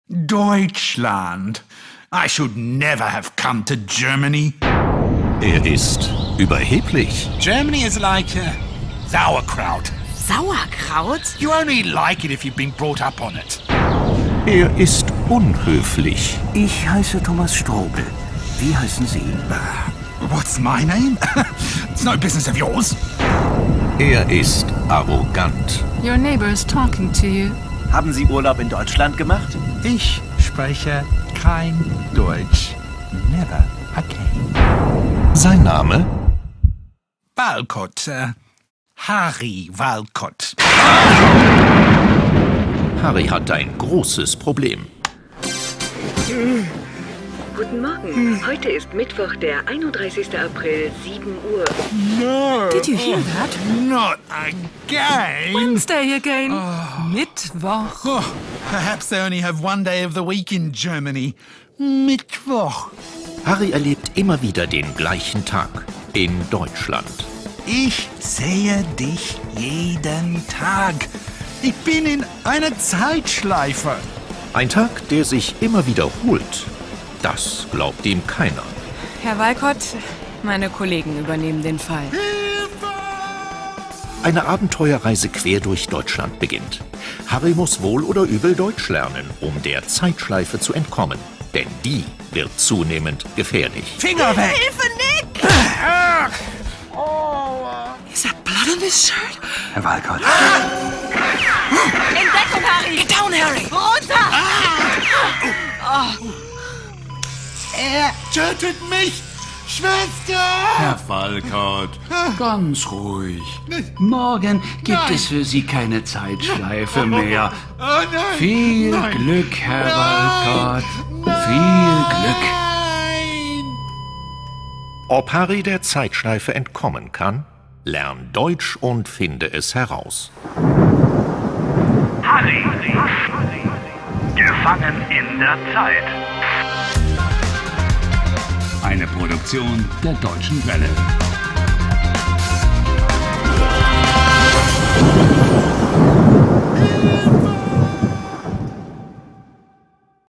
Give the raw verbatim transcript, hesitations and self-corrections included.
Deutschland. I should never have come to Germany. Er ist überheblich. Germany is like uh, sauerkraut. Sauerkraut? You only like it if you've been brought up on it. Er ist unhöflich. Ich heiße Thomas Strobel. Wie heißen Sie? What's my name? It's no business of yours. Er ist arrogant. Your neighbor is talking to you. Haben Sie Urlaub in Deutschland gemacht? Ich spreche kein Deutsch. Never again. Sein Name? Walcott. Uh, Harry Walcott. Harry hat ein großes Problem. Guten Morgen. Heute ist Mittwoch, der einunddreißigste April, sieben Uhr. No. Did you hear that? Not again. Wednesday again. Mittwoch. Oh, perhaps they only have one day of the week in Germany. Mittwoch. Harry erlebt immer wieder den gleichen Tag in Deutschland. Ich sehe dich jeden Tag. Ich bin in einer Zeitschleife. Ein Tag, der sich immer wiederholt. Das glaubt ihm keiner. Herr Walcott, meine Kollegen übernehmen den Fall. Eine Abenteuerreise quer durch Deutschland beginnt. Harry muss wohl oder übel Deutsch lernen, um der Zeitschleife zu entkommen. Denn die wird zunehmend gefährlich. Finger weg! Hilfe, Nick! Is that blood on this shirt? Herr Walcott. Entdeckung, Harry! Get down, Harry! Runter! Er tötet mich! Schwester! Herr Walcott, ganz ruhig. Morgen gibt Nein. es für Sie keine Zeitschleife mehr. Oh nein! Viel Nein. Glück, Herr Nein. Walcott. Nein. Viel Glück. Nein! Ob Harry der Zeitschleife entkommen kann? Lern Deutsch und finde es heraus. Harry, gefangen in der Zeit. Eine Produktion der Deutschen Welle.